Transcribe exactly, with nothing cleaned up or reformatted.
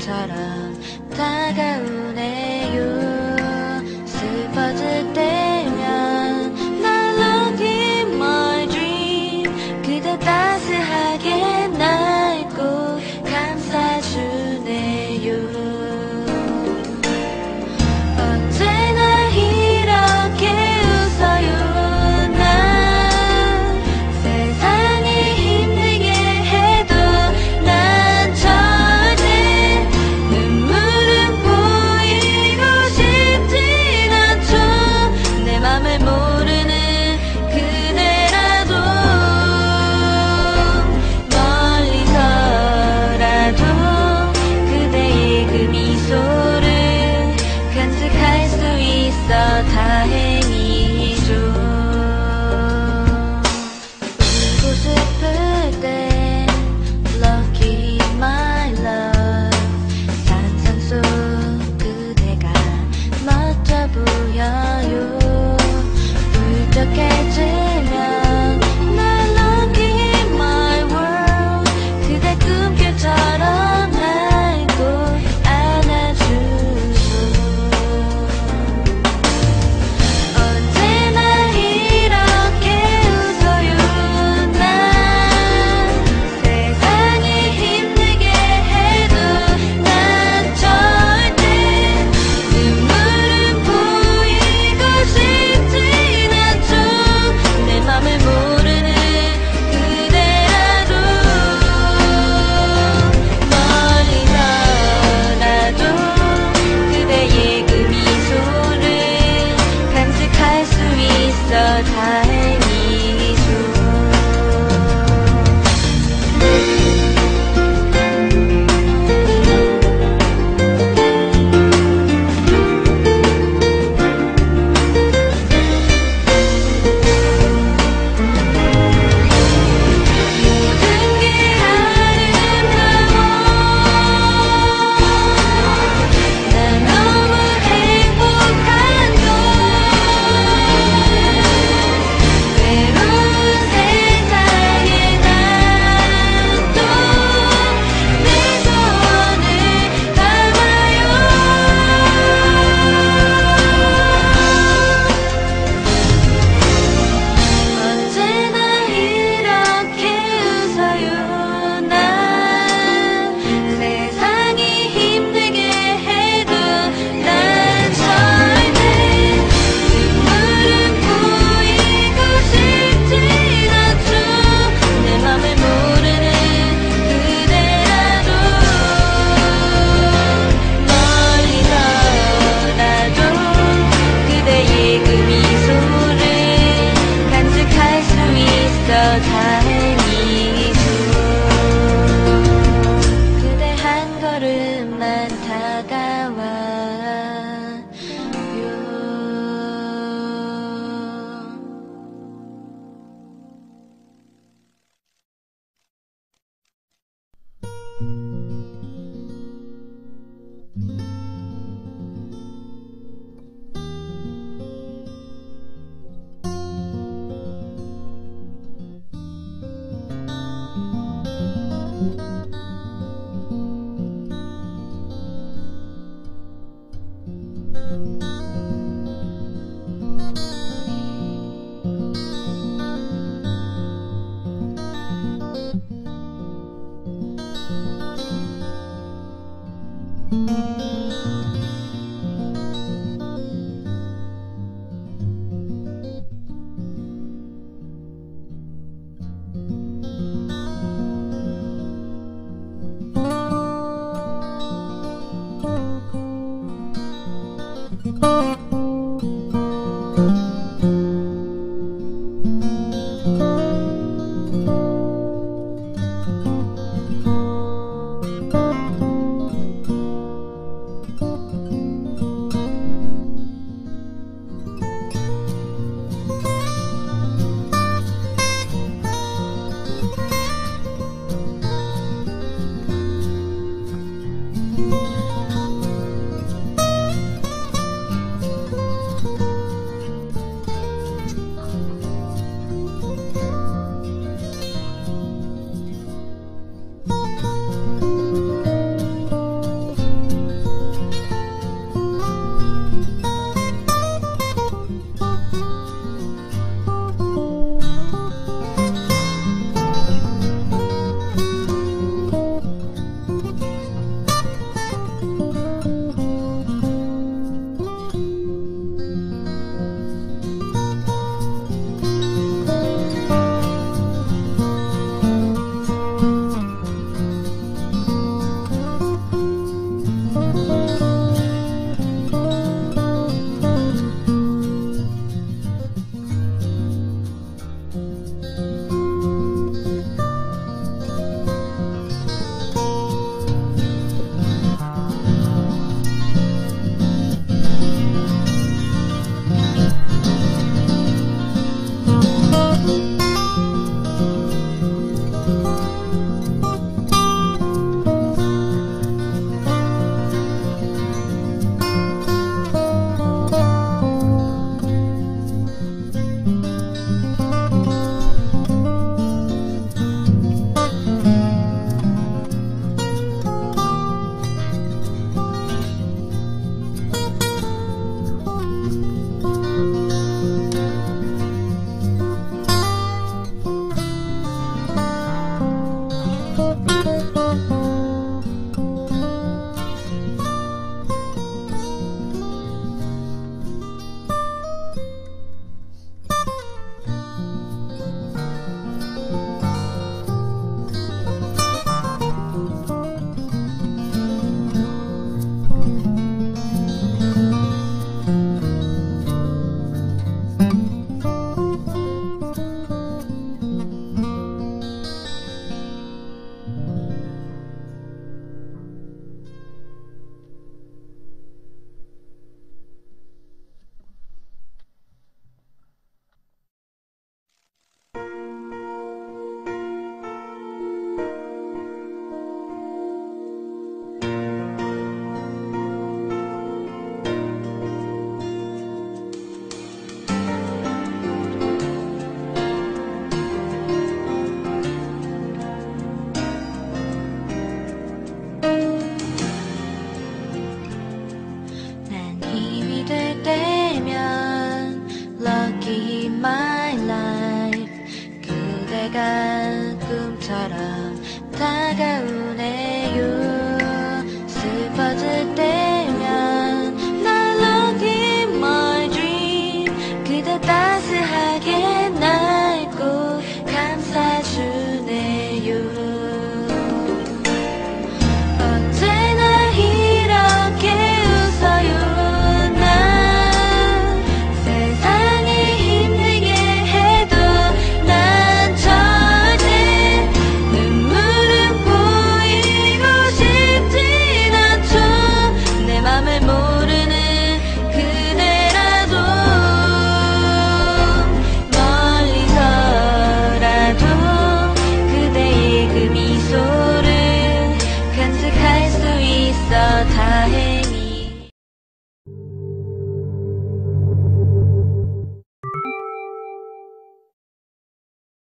꿈결처럼 다가오네요. 슬퍼질 때면 날 look in my dream. 그대 따스하게 날 꼭 감싸주네요. 언제나 이렇게 웃어요. 난 세상이 힘들게 해도 난 절대 눈물은 보이고 싶진 않죠. 내 맘을 모르는 그대라도 멀리서라도 그대의 그 미소를 간직할 수 있어 다행이죠. 울고 싶을 때 Lucky my love. 상상 속 그대가 멋져 보여요. 울적해지면 날 Lucky my world. 그대 꿈결처럼 날 꼭 안아주죠. 언제나 이렇게 웃어요. 난 세상이 힘들게 해도 난 절대 눈물은 보이고 싶진 않죠. 내 맘을 모르는 그대라도 멀리서라도 그대의 그 미소를 간직할 수 있어 다행이죠. 모든 게 아름다워. 난 너무 행복한 걸. my life 그대가 꿈처럼